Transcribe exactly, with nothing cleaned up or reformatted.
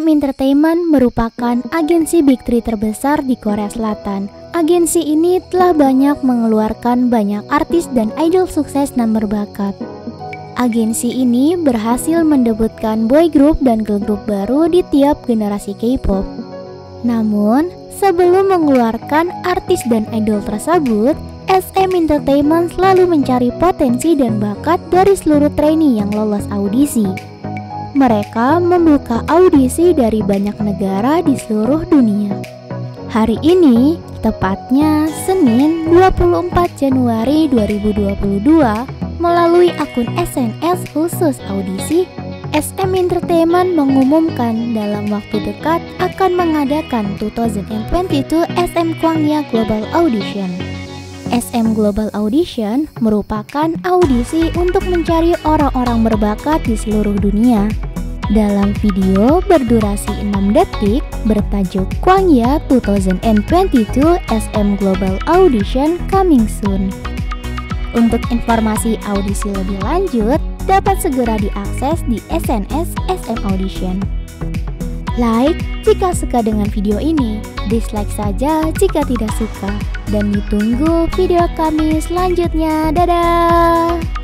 M Entertainment merupakan agensi Big Three terbesar di Korea Selatan. Agensi ini telah banyak mengeluarkan banyak artis dan idol sukses dan berbakat. Agensi ini berhasil mendebutkan boy group dan girl group baru di tiap generasi K-pop. Namun, sebelum mengeluarkan artis dan idol tersebut, S M Entertainment selalu mencari potensi dan bakat dari seluruh trainee yang lolos audisi. Mereka membuka audisi dari banyak negara di seluruh dunia. Hari ini, tepatnya Senin dua puluh empat Januari dua ribu dua puluh dua, melalui akun S N S khusus audisi, S M Entertainment mengumumkan dalam waktu dekat akan mengadakan dua ribu dua puluh dua S M Kwangya Global Audition. S M Global Audition merupakan audisi untuk mencari orang-orang berbakat di seluruh dunia. Dalam video berdurasi enam detik bertajuk Kwangya dua ribu dua puluh dua S M Global Audition Coming Soon. Untuk informasi audisi lebih lanjut, dapat segera diakses di S N S S M Audition. Like jika suka dengan video ini, dislike saja jika tidak suka, dan ditunggu video kami selanjutnya. Dadah!